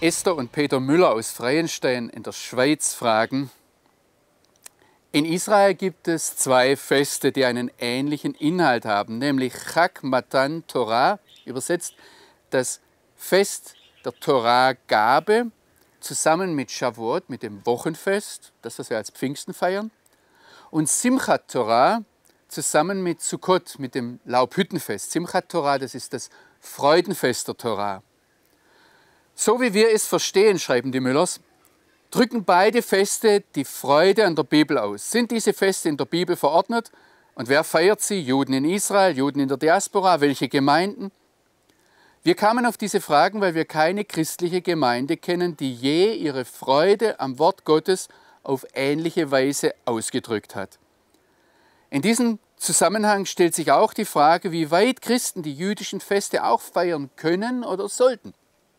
Esther und Peter Müller aus Freienstein in der Schweiz fragen: In Israel gibt es zwei Feste, die einen ähnlichen Inhalt haben, nämlich Chag Matan Torah, übersetzt das Fest der Torah-Gabe, zusammen mit Shavuot, mit dem Wochenfest, das was wir als Pfingsten feiern, und Simchat Torah zusammen mit Sukkot, mit dem Laubhüttenfest. Simchat Torah, das ist das Freudenfest der Torah. So wie wir es verstehen, schreiben die Müllers, drücken beide Feste die Freude an der Bibel aus. Sind diese Feste in der Bibel verordnet? Und wer feiert sie? Juden in Israel, Juden in der Diaspora, welche Gemeinden? Wir kamen auf diese Fragen, weil wir keine christliche Gemeinde kennen, die je ihre Freude am Wort Gottes auf ähnliche Weise ausgedrückt hat. In diesem Zusammenhang stellt sich auch die Frage, wie weit Christen die jüdischen Feste auch feiern können oder sollten.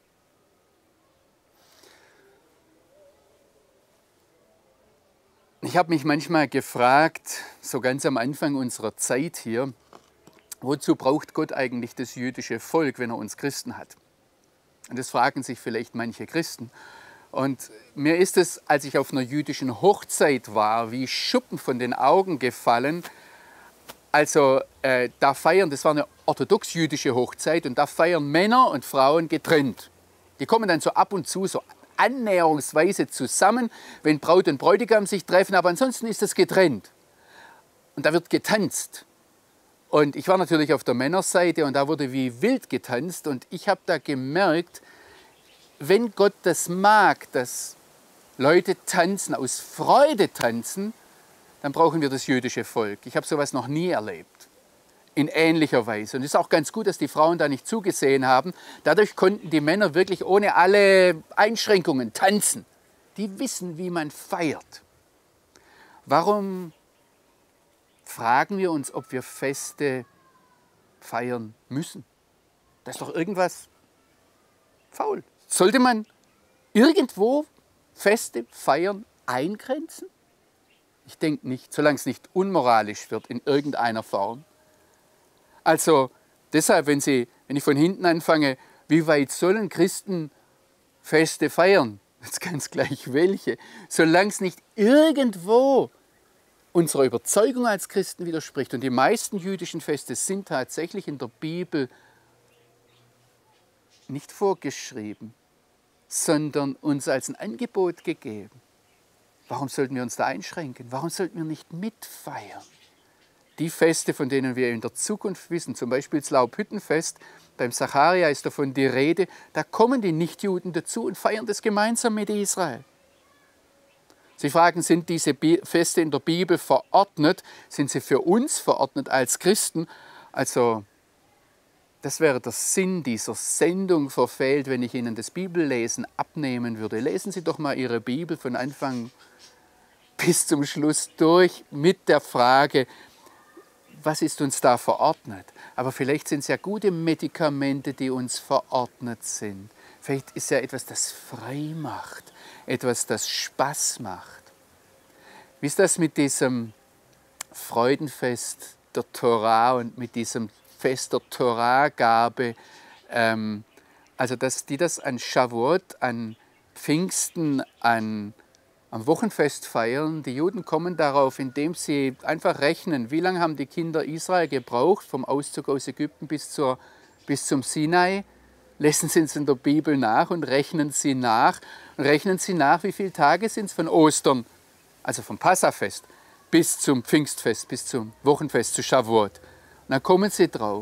Ich habe mich manchmal gefragt, so ganz am Anfang unserer Zeit hier, wozu braucht Gott eigentlich das jüdische Volk, wenn er uns Christen hat? Und das fragen sich vielleicht manche Christen. Und mir ist es, als ich auf einer jüdischen Hochzeit war, wie Schuppen von den Augen gefallen. Also da feiern, das war eine orthodox-jüdische Hochzeit, und da feiern Männer und Frauen getrennt. Die kommen dann so ab und zu so annäherungsweise zusammen, wenn Braut und Bräutigam sich treffen, aber ansonsten ist das getrennt. Und da wird getanzt. Und ich war natürlich auf der Männerseite und da wurde wie wild getanzt, und ich habe da gemerkt, wenn Gott das mag, dass Leute tanzen, aus Freude tanzen, dann brauchen wir das jüdische Volk. Ich habe sowas noch nie erlebt, in ähnlicher Weise. Und es ist auch ganz gut, dass die Frauen da nicht zugesehen haben. Dadurch konnten die Männer wirklich ohne alle Einschränkungen tanzen. Die wissen, wie man feiert. Warum fragen wir uns, ob wir Feste feiern müssen? Da ist doch irgendwas faul. Sollte man irgendwo Feste feiern eingrenzen? Ich denke nicht, solange es nicht unmoralisch wird in irgendeiner Form. Also deshalb, wenn ich von hinten anfange, wie weit sollen Christen Feste feiern? Das ist ganz gleich welche. Solange es nicht irgendwo unserer Überzeugung als Christen widerspricht. Und die meisten jüdischen Feste sind tatsächlich in der Bibel nicht vorgeschrieben, sondern uns als ein Angebot gegeben. Warum sollten wir uns da einschränken? Warum sollten wir nicht mitfeiern? Die Feste, von denen wir in der Zukunft wissen, zum Beispiel das Laubhüttenfest, beim Zacharia ist davon die Rede, da kommen die Nichtjuden dazu und feiern das gemeinsam mit Israel. Sie fragen, sind diese Feste in der Bibel verordnet? Sind sie für uns verordnet als Christen? Also, das wäre der Sinn dieser Sendung verfehlt, wenn ich Ihnen das Bibellesen abnehmen würde. Lesen Sie doch mal Ihre Bibel von Anfang bis zum Schluss durch mit der Frage, was ist uns da verordnet? Aber vielleicht sind es ja gute Medikamente, die uns verordnet sind. Vielleicht ist ja etwas, das frei macht, etwas, das Spaß macht. Wie ist das mit diesem Freudenfest der Torah und mit diesem Fest der Torah-Gabe? Also, dass die das an Shavuot, an Pfingsten, am Wochenfest feiern. Die Juden kommen darauf, indem sie einfach rechnen, wie lange haben die Kinder Israel gebraucht, vom Auszug aus Ägypten bis zum Sinai. Lesen Sie es in der Bibel nach und rechnen Sie nach. Und rechnen Sie nach, wie viele Tage sind es von Ostern, also vom Passafest, bis zum Pfingstfest, bis zum Wochenfest, zu Shavuot. Und dann kommen Sie drauf.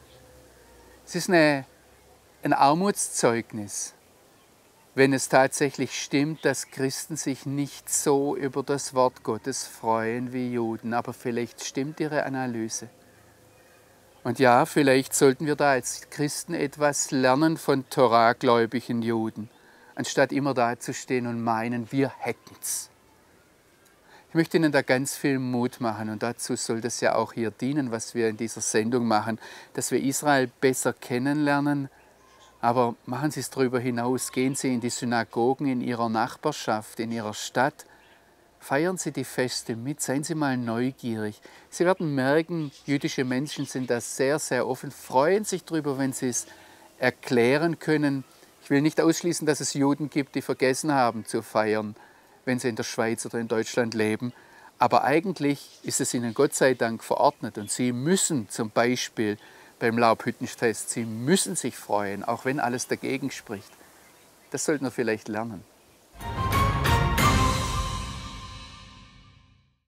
Es ist ein Armutszeugnis, wenn es tatsächlich stimmt, dass Christen sich nicht so über das Wort Gottes freuen wie Juden. Aber vielleicht stimmt Ihre Analyse. Und ja, vielleicht sollten wir da als Christen etwas lernen von Torah-gläubigen Juden, anstatt immer dazustehen und meinen, wir hätten's. Ich möchte Ihnen da ganz viel Mut machen, und dazu soll das ja auch hier dienen, was wir in dieser Sendung machen, dass wir Israel besser kennenlernen. Aber machen Sie es darüber hinaus, gehen Sie in die Synagogen in Ihrer Nachbarschaft, in Ihrer Stadt, feiern Sie die Feste mit, seien Sie mal neugierig. Sie werden merken, jüdische Menschen sind da sehr, sehr offen, freuen sich darüber, wenn Sie es erklären können. Ich Ich will nicht ausschließen, dass es Juden gibt, die vergessen haben zu feiern, wenn sie in der Schweiz oder in Deutschland leben. Aber eigentlich ist es ihnen Gott sei Dank verordnet und sie müssen zum Beispiel beim Laubhüttenfest, sie müssen sich freuen, auch wenn alles dagegen spricht. Das sollten wir vielleicht lernen.